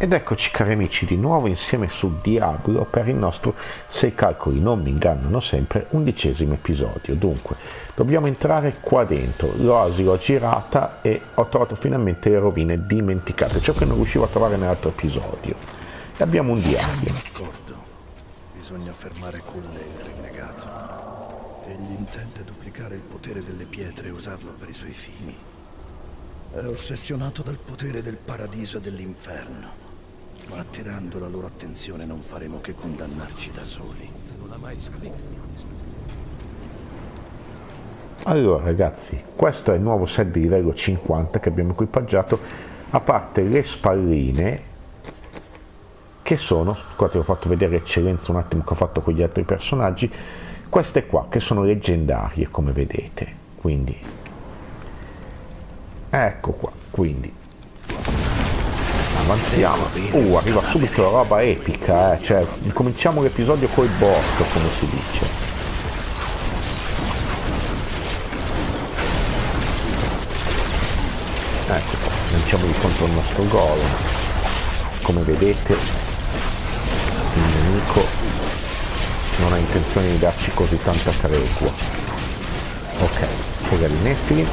Ed eccoci cari amici di nuovo insieme su Diablo per il nostro, se i calcoli non mi ingannano sempre, 11° episodio. Dunque, dobbiamo entrare qua dentro. L'oasi l'ho girata e ho trovato finalmente le rovine dimenticate, ciò che non riuscivo a trovare nell'altro episodio. E abbiamo un diario. D'accordo. Bisogna fermare Culle il rinnegato. Egli intende duplicare il potere delle pietre e usarlo per i suoi fini. È ossessionato dal potere del paradiso e dell'inferno. Ma attirando la loro attenzione non faremo che condannarci da soli. Non ha mai scritto questo. Allora ragazzi, questo è il nuovo set di livello 50 che abbiamo equipaggiato, a parte le spalline che sono, qua ti ho fatto vedere eccellenza un attimo che ho fatto con gli altri personaggi, queste qua che sono leggendarie come vedete, quindi ecco qua, quindi avanziamo. Arriva subito la roba epica, cioè cominciamo l'episodio col botto, come si dice. Ecco qua, lanciamoli contro il nostro golem. Come vedete il nemico non ha intenzione di darci così tanta tregua. Ok, fuga di Nephilim.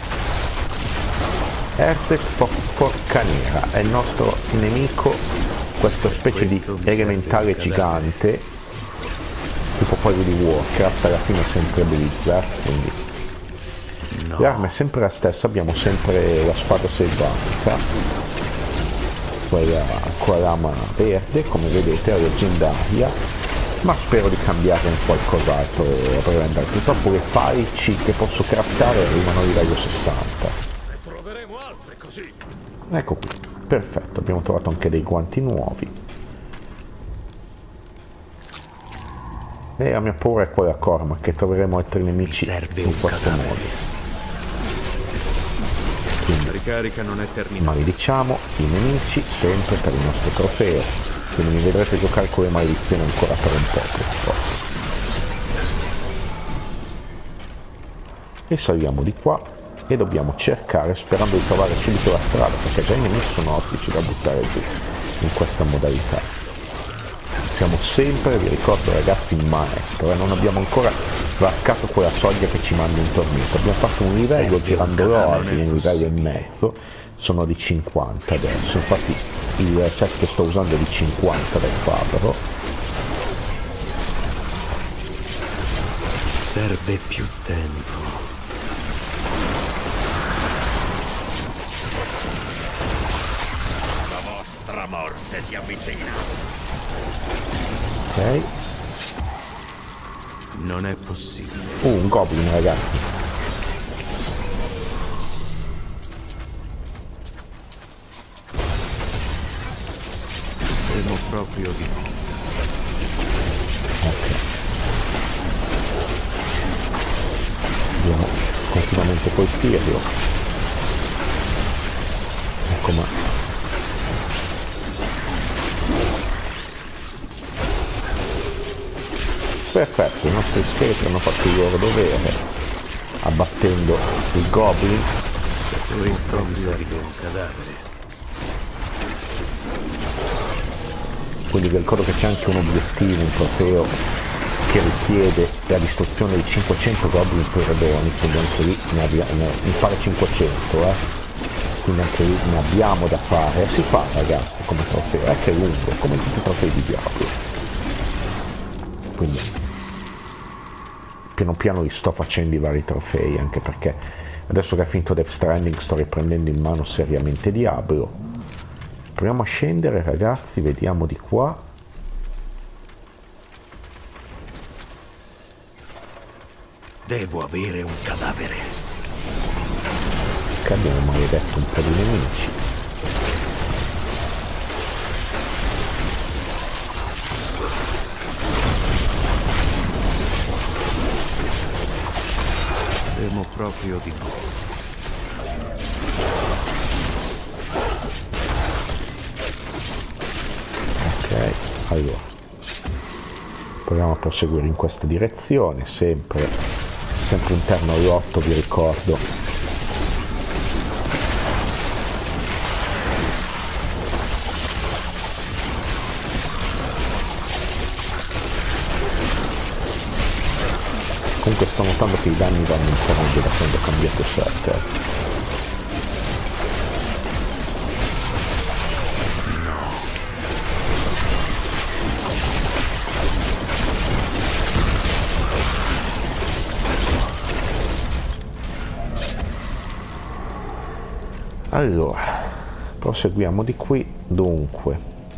Erzek Porca Nera è il nostro nemico, questa specie di elementale gigante tipo quello di Warcraft, alla fine è sempre Blizzard, quindi l'arma è sempre la stessa, abbiamo sempre la spada selvatica, quella con la lama verde, come vedete è leggendaria, ma spero di cambiare in qualcos'altro a breve andare. Purtroppo le falci che posso craftare arrivano a livello 60. Ecco qui, perfetto, abbiamo trovato anche dei guanti nuovi. E la mia paura è quella Cormac, che troveremo altri nemici in questo modo. Quindi, ricarica non è terminata. malediciamo i nemici sempre per il nostro trofeo. Quindi mi vedrete giocare con le maledizioni ancora per un po', purtroppo. E saliamo di qua. E dobbiamo cercare, sperando di trovare subito la strada, perché già i nemici sono ostici da buttare giù in questa modalità. Siamo sempre, vi ricordo ragazzi, in maestro, non abbiamo ancora varcato quella soglia che ci manda in tormento. Abbiamo fatto un livello girando l'ordine, un livello e mezzo, sono di 50 adesso, infatti il set che sto usando è di 50 del fabbro. Serve più tempo. La morte si avvicina. Ok. Non è possibile. Un goblin ragazzi. Temo proprio di no. Ok. Dobbiamo continuamente colpirlo. Ecco, ma perfetto, i nostri scheletri hanno fatto il loro dovere, abbattendo il goblin. Questo mi serve un cadavere. Quindi vi ricordo che c'è anche un obiettivo, un trofeo che richiede la distruzione di 500 goblin predoni, quindi anche lì mi pare 500, quindi anche lì ne abbiamo da fare. Si fa ragazzi come trofeo, è che è lungo, come tutti i trofei di Diablo. Quindi piano piano li sto facendo i vari trofei, anche perché adesso che è finito Death Stranding sto riprendendo in mano seriamente Diablo. Proviamo a scendere ragazzi, vediamo di qua. Devo avere un cadavere. Che abbiamo maledetto un po' di nemici. Temo proprio di no. Ok, allora proviamo a proseguire in questa direzione, sempre interno all'8 vi ricordo. Comunque sto notando che i danni vanno un po' meglio da quando ho cambiato set. Allora, proseguiamo di qui. Dunque,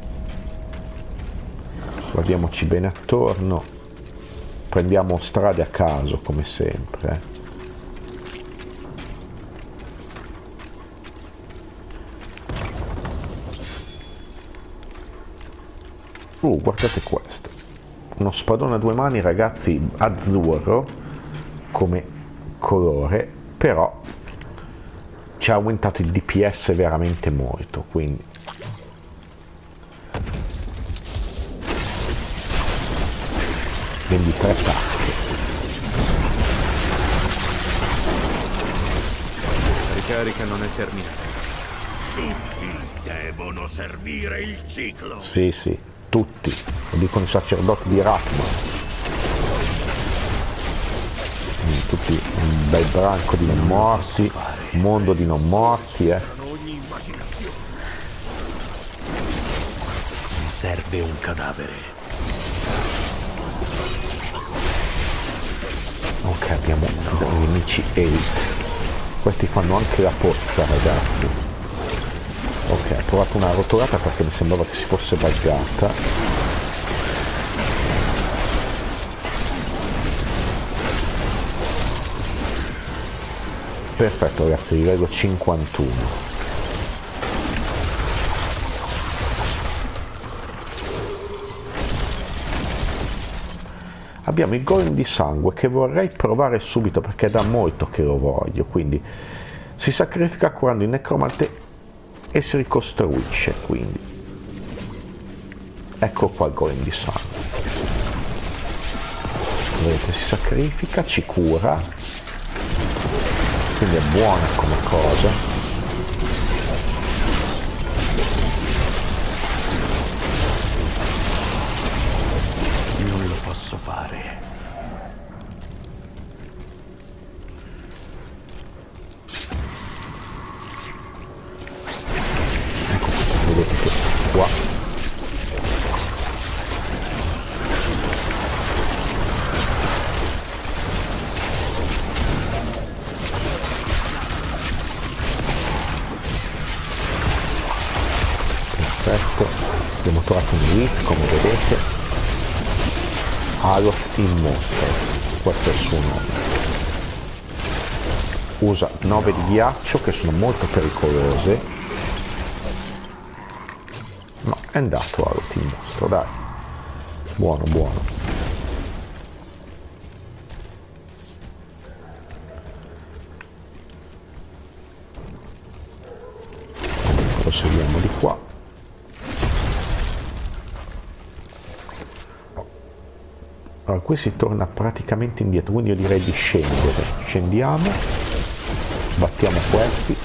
guardiamoci bene attorno, prendiamo strade a caso come sempre. Guardate questo, uno spadone a due mani, ragazzi, azzurro come colore, però ci ha aumentato il DPS veramente molto, quindi quindi 3 attacchi. La ricarica non è terminata. Tutti devono servire il ciclo. Sì, sì, tutti, lo dicono i sacerdoti di Ratman. Tutti un bel branco di non morti, un mondo di non morti, Ogni immaginazione. Mi serve un cadavere. Ok, abbiamo i nemici elite. Questi fanno anche la pozza, ragazzi. Ok, ho provato una rotolata perché mi sembrava che si fosse buggata. Perfetto, ragazzi, livello 51. Abbiamo il golem di sangue che vorrei provare subito perché è da molto che lo voglio, quindi si sacrifica curando il necromante e si ricostruisce, quindi ecco qua il golem di sangue. Vedete, si sacrifica, ci cura, quindi è buona come cosa. Non lo posso fare. Ecco, vedete che qua abbiamo trovato un elite, come vedete, Aloth in mostra, questo è il suo nome. Usa 9 di ghiaccio che sono molto pericolose. No, è andato Aloth in mostra, dai, buono buono. Proseguiamo di qua. Allora, qui si torna praticamente indietro, quindi io direi di scendere. Scendiamo, battiamo questi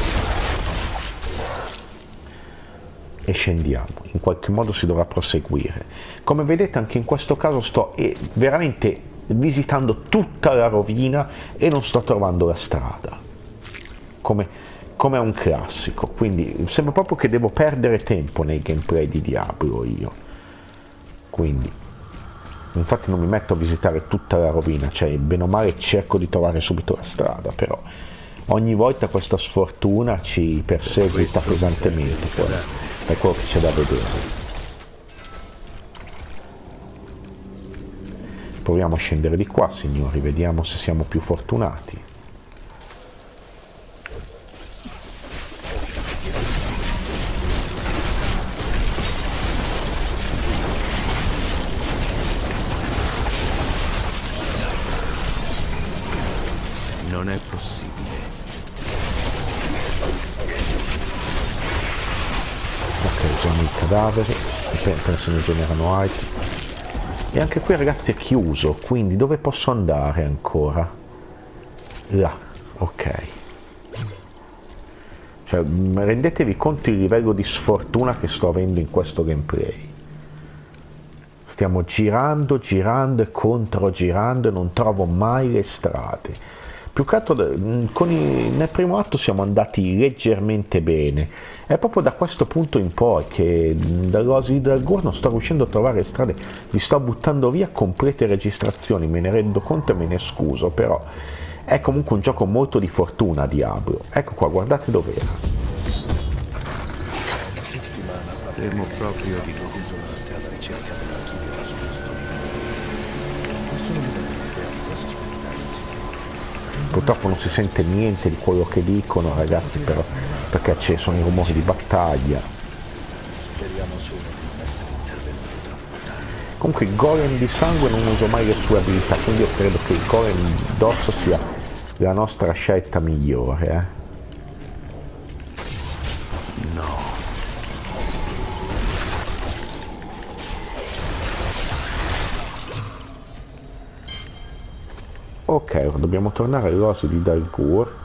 e scendiamo. In qualche modo si dovrà proseguire. Come vedete anche in questo caso sto veramente visitando tutta la rovina e non sto trovando la strada. Come è un classico, quindi sembra proprio che devo perdere tempo nei gameplay di Diablo io. Quindi infatti non mi metto a visitare tutta la rovina, cioè bene o male cerco di trovare subito la strada, però ogni volta questa sfortuna ci perseguita pesantemente, per quello che c'è da vedere. Proviamo a scendere di qua, signori, vediamo se siamo più fortunati. Non è possibile. Ok, usiamo i cadaveri, penso ne generano altri. E anche qui, ragazzi, è chiuso, quindi dove posso andare ancora? Là, ok. Cioè, rendetevi conto il livello di sfortuna che sto avendo in questo gameplay. Stiamo girando, girando e controgirando e non trovo mai le strade. Più che altro nel primo atto siamo andati leggermente bene. È proprio da questo punto in poi che dall'Oasi del Gur non sto riuscendo a trovare le strade. Vi sto buttando via complete registrazioni, me ne rendo conto e me ne scuso, però è comunque un gioco molto di fortuna, Diablo. Ecco qua, guardate dov'era. Temo proprio di no. Desolate alla ricerca dell'archivio nascosto di nessuno mi dice cosa aspettarsi. Purtroppo non si sente niente di quello che dicono, ragazzi, però, perché ci sono i rumori di battaglia. Speriamo solo di non essere intervenuti troppo tardi. Comunque il golem di sangue non uso mai le sue abilità, quindi io credo che il golem d'osso sia la nostra scelta migliore. No. Ok, ora dobbiamo tornare all'Oasi di Dal Gur,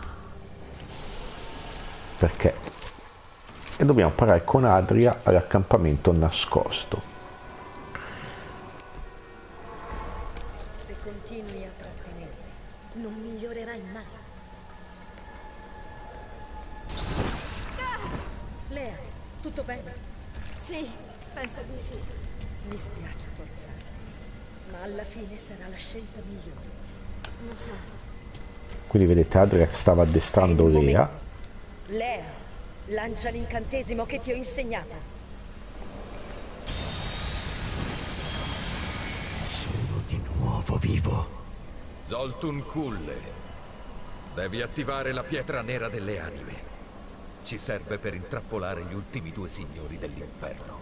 perché e dobbiamo parare con Adria all'accampamento nascosto. Se continui a trattenerti, non migliorerai mai. Lea, tutto bene? Sì, penso di sì. Mi spiace forzarti, ma alla fine sarà la scelta migliore. Lo so. Quindi vedete Adria stava addestrando È il Lea. momento. Lea, lancia l'incantesimo che ti ho insegnato. Sono di nuovo vivo. Zoltun Kulle. Devi attivare la pietra nera delle anime. Ci serve per intrappolare gli ultimi due signori dell'inferno.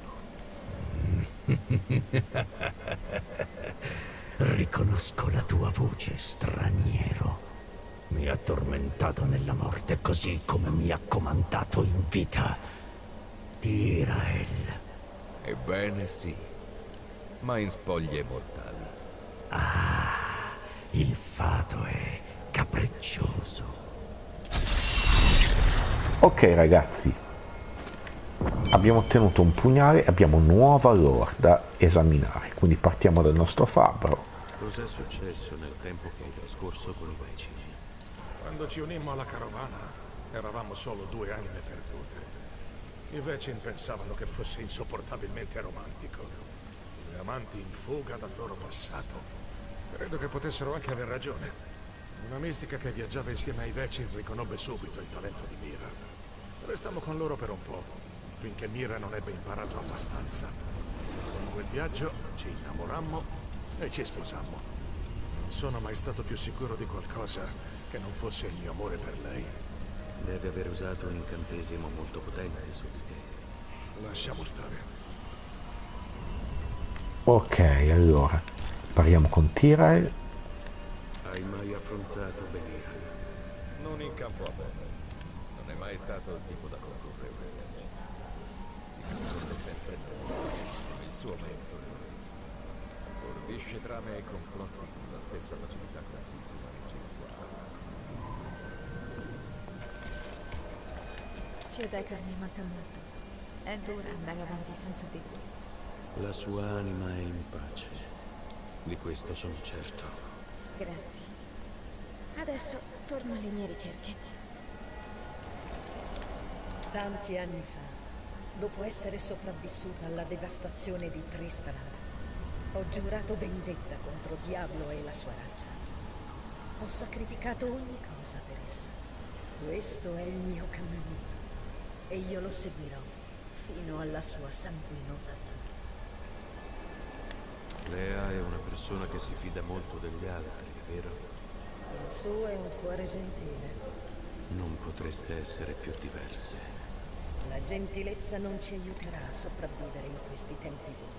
Riconosco la tua voce, straniero. Mi ha tormentato nella morte così come mi ha comandato in vita. Tirael. Ebbene sì, ma in spoglie mortali. Ah, il fato è capriccioso. Ok ragazzi, abbiamo ottenuto un pugnale e abbiamo nuova lore da esaminare, quindi partiamo dal nostro fabbro. Cos'è successo nel tempo che hai trascorso con i Vecchi? Quando ci unimmo alla carovana, eravamo solo due anime perdute. I Vecin pensavano che fosse insopportabilmente romantico. Due amanti in fuga dal loro passato. Credo che potessero anche aver ragione. Una mistica che viaggiava insieme ai Vecin riconobbe subito il talento di Mira. Restammo con loro per un po', finché Mira non ebbe imparato abbastanza. Con quel viaggio ci innamorammo e ci sposammo. Non sono mai stato più sicuro di qualcosa che non fosse il mio amore per lei. Deve aver usato un incantesimo molto potente su di te. Lasciamo stare. Ok, allora parliamo con Tirael. Hai mai affrontato Belial? Non in campo a bombe. Non è mai stato il tipo da condurre un esercito. Si nasconde sempre nel suo mentore l'ho visto. Ordisce trame e complotti con la stessa facilità con cui tu maneggi il tuo arma. Zio Decker mi manca molto. È dura andare avanti senza di lui. La sua anima è in pace. Di questo sono certo. Grazie. Adesso torno alle mie ricerche. Tanti anni fa, dopo essere sopravvissuta alla devastazione di Tristram, ho giurato vendetta contro Diablo e la sua razza. Ho sacrificato ogni cosa per essa. Questo è il mio cammino e io lo seguirò fino alla sua sanguinosa fine. Lea è una persona che si fida molto degli altri, vero? Il suo è un cuore gentile. Non potreste essere più diverse. La gentilezza non ci aiuterà a sopravvivere in questi tempi bui.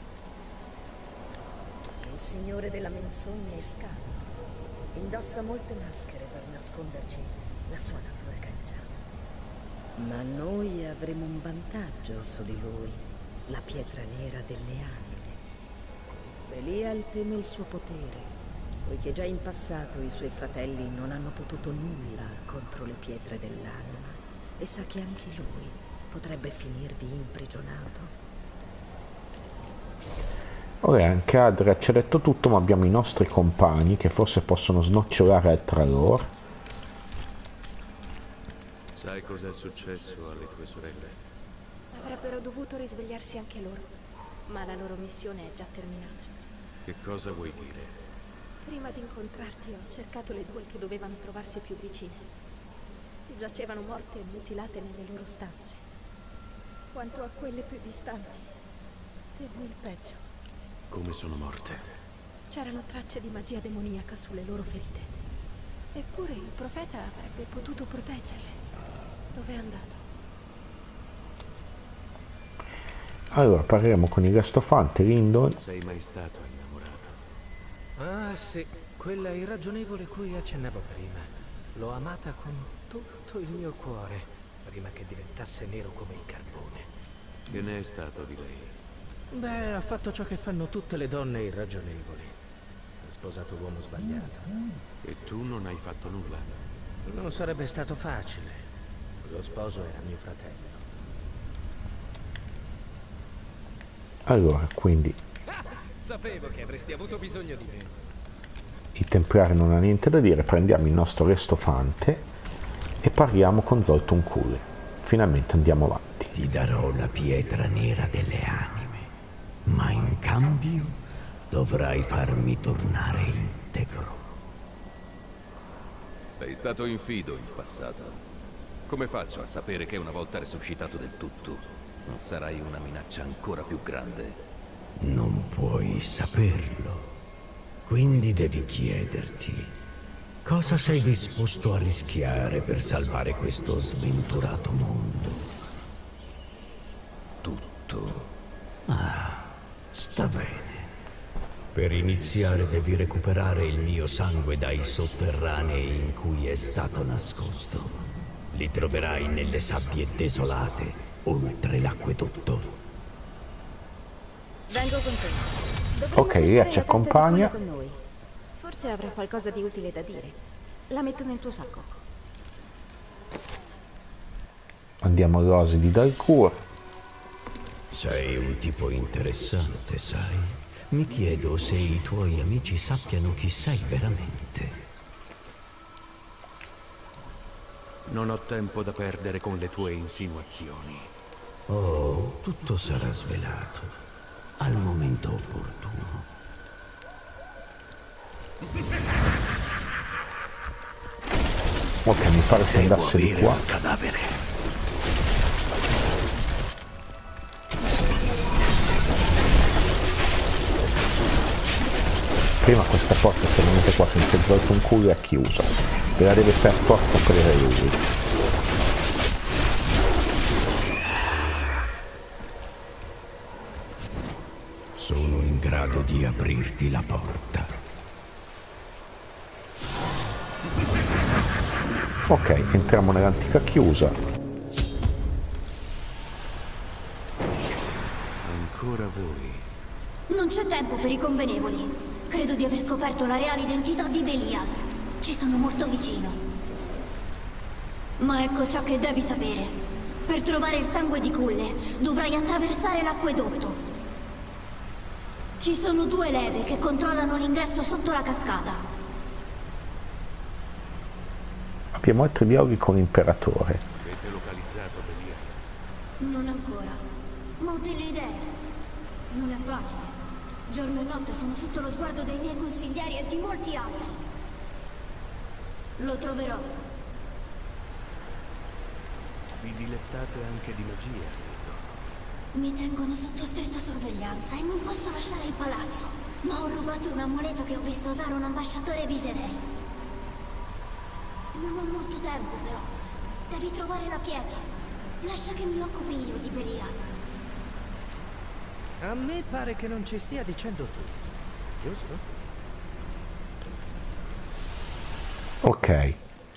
Il signore della menzogna è scaltro. Indossa molte maschere per nasconderci la sua natura cangiante. Ma noi avremo un vantaggio su di lui, la pietra nera delle anime. Belial teme il suo potere, poiché già in passato i suoi fratelli non hanno potuto nulla contro le pietre dell'anima e sa che anche lui potrebbe finirvi imprigionato. Ora anche Adria ci ha detto tutto, ma abbiamo i nostri compagni che forse possono snocciolare tra loro. Sai cos'è successo alle tue sorelle? Avrebbero dovuto risvegliarsi anche loro, ma la loro missione è già terminata. Che cosa vuoi dire? Prima di incontrarti ho cercato le due che dovevano trovarsi più vicine. Giacevano morte e mutilate nelle loro stanze. Quanto a quelle più distanti, temo il peggio. Come sono morte? C'erano tracce di magia demoniaca sulle loro ferite. Eppure il profeta avrebbe potuto proteggerle. Dove è andato? Allora parleremo con il restofante Lindon. Sei mai stato innamorato? Ah sì, quella irragionevole cui accennavo prima. L'ho amata con tutto il mio cuore, prima che diventasse nero come il carbone. Che ne è stato di lei? Beh, ha fatto ciò che fanno tutte le donne irragionevoli. Ha sposato l'uomo sbagliato. E tu non hai fatto nulla? Non sarebbe stato facile. Lo sposo era mio fratello. Allora, quindi Sapevo che avresti avuto bisogno di me. il Templare non ha niente da dire, prendiamo il nostro restofante e parliamo con Zoltun Kulle. Finalmente andiamo avanti. Ti darò la pietra nera delle anime, ma in cambio dovrai farmi tornare integro. Sei stato infido in passato. Come faccio a sapere che una volta resuscitato del tutto non sarai una minaccia ancora più grande? Non puoi saperlo. Quindi devi chiederti cosa sei disposto a rischiare per salvare questo sventurato mondo. Tutto. Ah, sta bene. Per iniziare devi recuperare il mio sangue dai sotterranei in cui è stato nascosto. Li troverai nelle sabbie desolate, oltre l'acquedotto. Vengo con te. Dovremmo Ok, Lia portare ci la testa di accompagna. Kulle con noi. Forse avrà qualcosa di utile da dire. La metto nel tuo sacco. Andiamo all'oasi di Dalkur. Sei un tipo interessante, sai? Mi chiedo se i tuoi amici sappiano chi sei veramente. Non ho tempo da perdere con le tue insinuazioni. Oh, tutto sarà svelato al momento opportuno. Ok, mi pare si Devo andasse di avere qua. un cadavere. Prima questa porta, se venite qua senza Zoltun Kulle, è chiusa. Ve la deve per forza aprire lui. Sono in grado di aprirti la porta. Ok, entriamo nell'antica chiusa. Ancora voi? Non c'è tempo per i convenevoli. Credo di aver scoperto la reale identità di Belial. Ci sono molto vicino. Ma ecco ciò che devi sapere. Per trovare il sangue di Kulle, dovrai attraversare l'acquedotto. Ci sono due leve che controllano l'ingresso sotto la cascata. Abbiamo altri dialoghi con l'imperatore. Avete localizzato Belial? Non ancora. Ma ho delle idee. Non è facile. Giorno e notte sono sotto lo sguardo dei miei consiglieri e di molti altri. Lo troverò. Vi dilettate anche di magia, credo. Mi tengono sotto stretta sorveglianza e non posso lasciare il palazzo. Ma ho rubato un amuleto che ho visto usare un ambasciatore Viserei. Non ho molto tempo, però. Devi trovare la pietra. Lascia che mi occupi io di Belial. A me pare che non ci stia dicendo tu, giusto? Ok.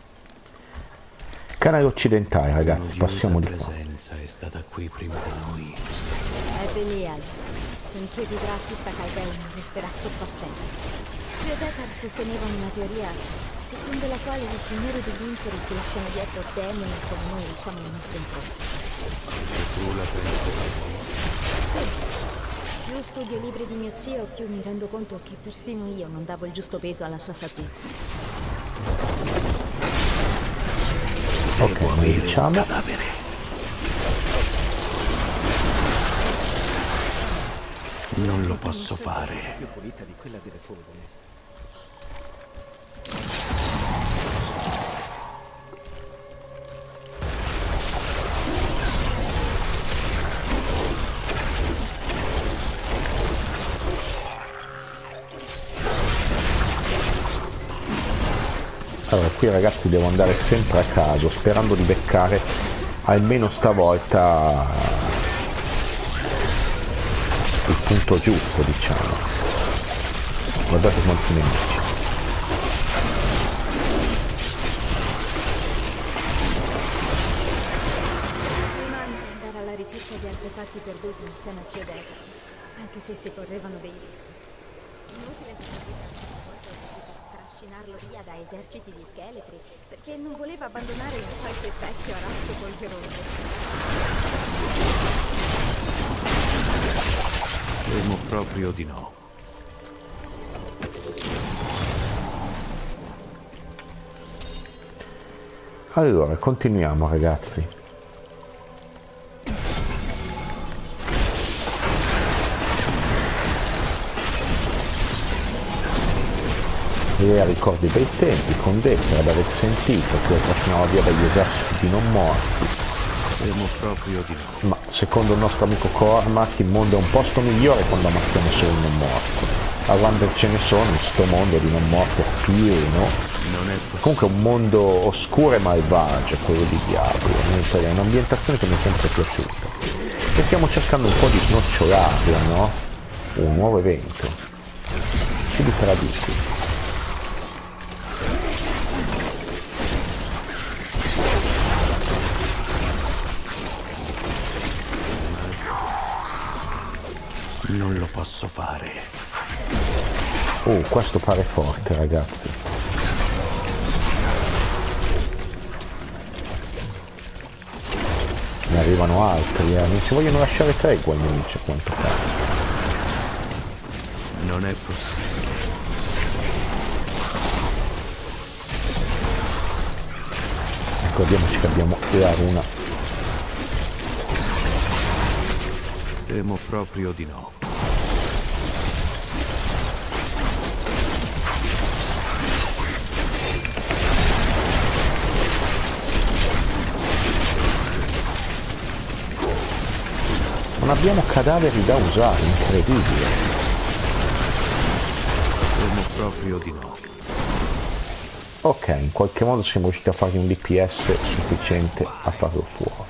Canale occidentale, ragazzi, passiamo di qua. La presenza è stata qui prima di noi. È Belial. Finché vivrà tutta Caldeia, resterà sotto assedio. Zio Deckard sosteneva una teoria secondo la quale i signori degli inferi si lasciano dietro demoni come noi lasciamo i nostri incontri. E tu la pensi così? Sì. più studio i libri di mio zio, più mi rendo conto che persino io non davo il giusto peso alla sua saggezza. Ok, noi diciamo. Non lo posso fare. Più pulita di quella delle folgore. Allora, qui ragazzi devo andare sempre a caso, sperando di beccare almeno stavolta il punto giusto, diciamo. Guardate quanti nemici. Rimane andare alla ricerca di artefatti perduti insieme a zio Decker, anche se si correvano dei rischi. Inutile trascinarlo via da eserciti di scheletri, perché non voleva abbandonare il falso effetto a razzo polveroso. Temo proprio di no. Allora, continuiamo ragazzi. Ricordi bei tempi con Decker, ad aver sentito che lo trascinava via dagli eserciti non morti. Temo proprio di no. Ma secondo il nostro amico Cormac il mondo è un posto migliore quando ammazziamo solo un non morto. A quando ce ne sono in sto mondo di non morto pieno. Comunque è un mondo oscuro e malvagio quello di Diablo, è un'ambientazione che mi è sempre piaciuta. E stiamo cercando un po' di snocciolarla, no? Un nuovo evento. Cibi traditi. Non lo posso fare. Questo pare forte, ragazzi. Ne arrivano altri, non si vogliono lasciare tregua i nemici, a quanto pare. Non è possibile. Ricordiamoci che abbiamo la runa. Temo proprio di no. Non abbiamo cadaveri da usare, incredibile. Temo proprio di no. Ok, in qualche modo siamo riusciti a fargli un DPS sufficiente a farlo fuori.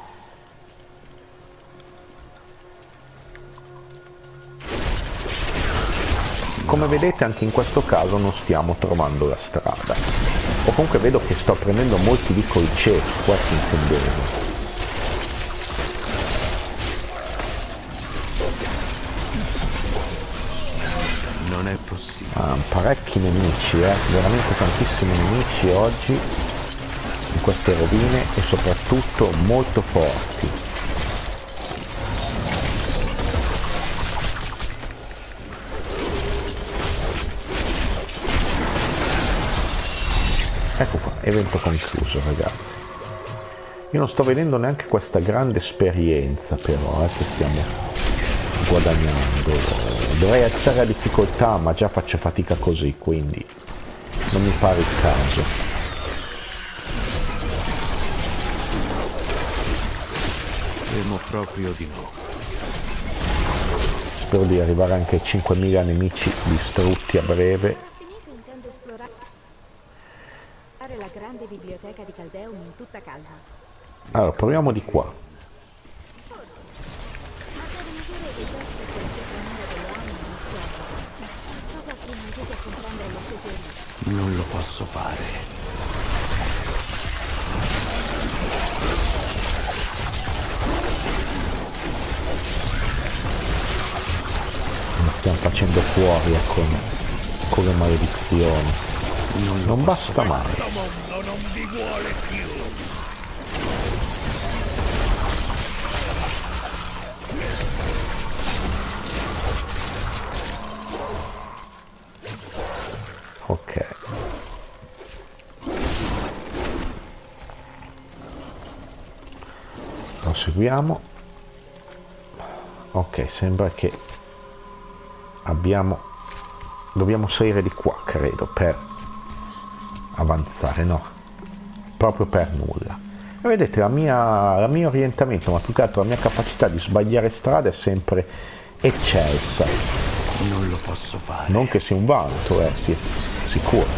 Come vedete anche in questo caso non stiamo trovando la strada. O comunque vedo che sto prendendo molti piccoli ciechi, questo intendevo. Non è possibile. Parecchi nemici, veramente tantissimi nemici oggi in queste rovine e soprattutto molto forti. Ecco qua, evento concluso ragazzi. Io non sto vedendo neanche questa grande esperienza però che stiamo guadagnando. Dovrei alzare la difficoltà ma già faccio fatica così, quindi non mi pare il caso. Temo proprio di no. Spero di arrivare anche ai 5.000 nemici distrutti a breve. Intendo esplorare la grande biblioteca di Caldeum in tutta calma. Allora, proviamo di qua. Non lo posso fare. Mi stiamo facendo fuori con le maledizioni. Non basta mai. Non vi vuole più. proseguiamo. Ok, sembra che dobbiamo salire di qua, credo, per avanzare. No, proprio per nulla. E vedete, il mio orientamento, ma più che altro la mia capacità di sbagliare strada è sempre eccelsa. Non lo posso fare. Non che sia un vanto, sì, sicuro.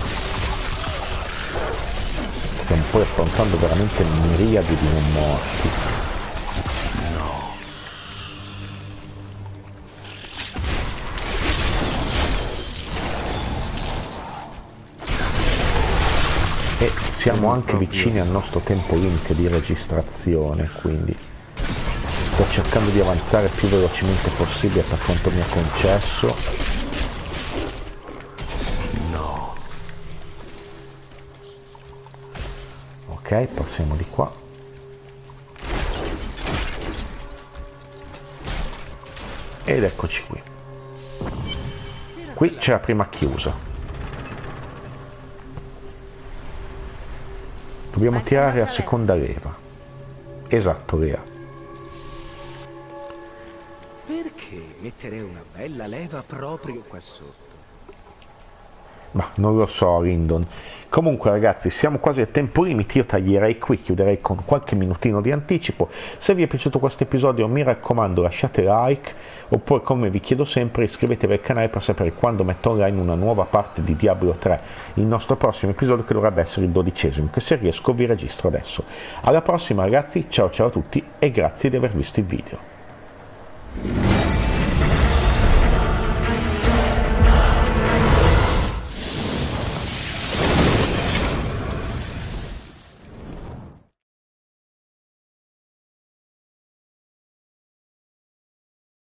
Stiamo poi affrontando veramente miriadi di non morti. No. E siamo anche vicini al nostro tempo limite di registrazione, quindi sto cercando di avanzare più velocemente possibile per quanto mi è concesso. No. Ok, passiamo di qua. Ed eccoci qui. Qui c'è la prima chiusa. Dobbiamo tirare la seconda leva. Esatto, Lea. Perché mettere una bella leva proprio qua sotto? Ma non lo so, Lindon. Comunque ragazzi, siamo quasi al tempo limite, io taglierei qui, chiuderei con qualche minutino di anticipo. Se vi è piaciuto questo episodio mi raccomando lasciate like, oppure come vi chiedo sempre iscrivetevi al canale per sapere quando metto online una nuova parte di Diablo 3, il nostro prossimo episodio che dovrebbe essere il 12esimo, che se riesco vi registro adesso. Alla prossima ragazzi, ciao ciao a tutti e grazie di aver visto il video.